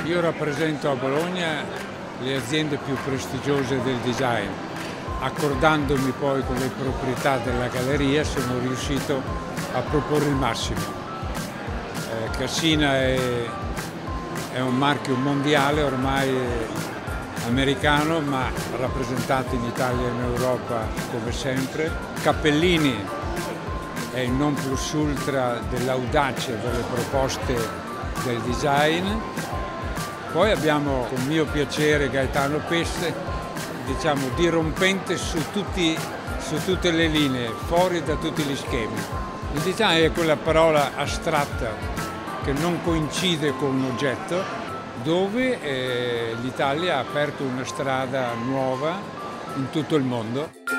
Io rappresento a Bologna le aziende più prestigiose del design. Accordandomi poi con le proprietà della galleria sono riuscito a proporre il massimo. Cassina è un marchio mondiale, ormai americano, ma rappresentato in Italia e in Europa come sempre. Cappellini è il non plus ultra dell'audacia delle proposte del design. Poi abbiamo con mio piacere Gaetano Pesse, diciamo dirompente su tutte le linee, fuori da tutti gli schemi. Il design è quella parola astratta che non coincide con un oggetto, dove l'Italia ha aperto una strada nuova in tutto il mondo.